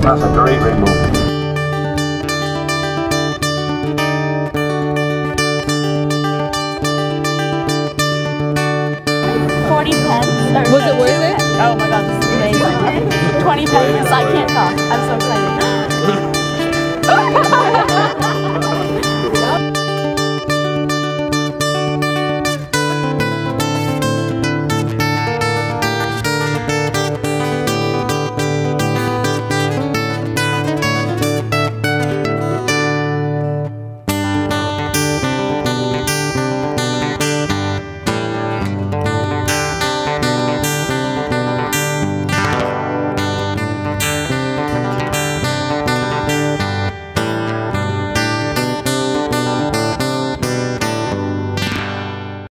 That's a great rainbow. 40 pence. Was it worth it? Oh my god, this is amazing. 20 pence, I can't